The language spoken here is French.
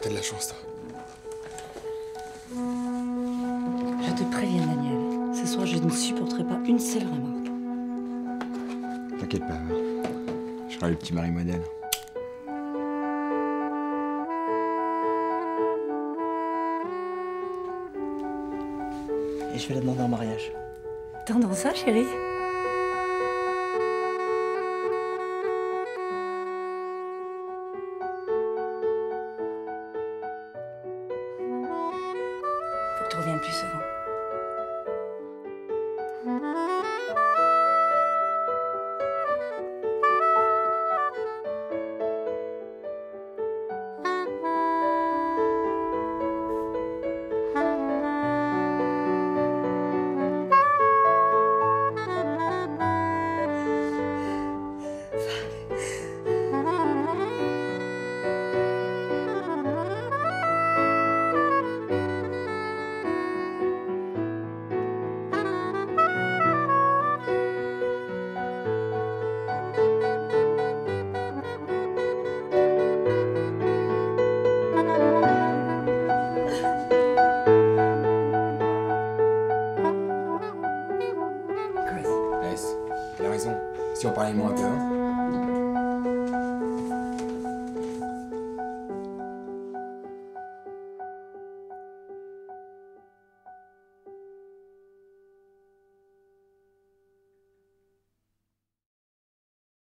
t'as de la chance, toi. Je te préviens, Daniel. Ce soir, je ne supporterai pas une seule remarque. T'inquiète pas, je serai le petit mari modèle. Et je vais la demander en mariage. T'entends ça, chérie? Faut que tu reviennes plus souvent. Laisse, il a raison. Si on parlait moins un peu, hein.